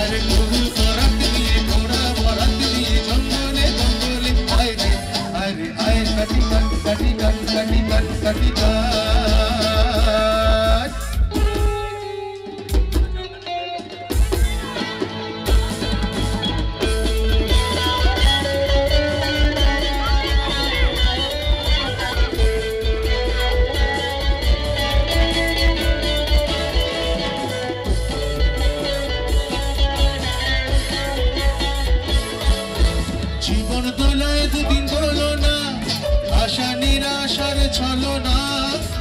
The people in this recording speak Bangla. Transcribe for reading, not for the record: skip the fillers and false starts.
আরে ফুল করাত দিয়ে ঘোড়া বরাত দিয়ে জঙ্গলে জঙ্গলে আয় রে আয় রে আয় কাটি কাট কাটি কাট কাটি কাট কাটি কাট জীবন দোলায় দুদিন বলো না আশা নিরাশার ছলো না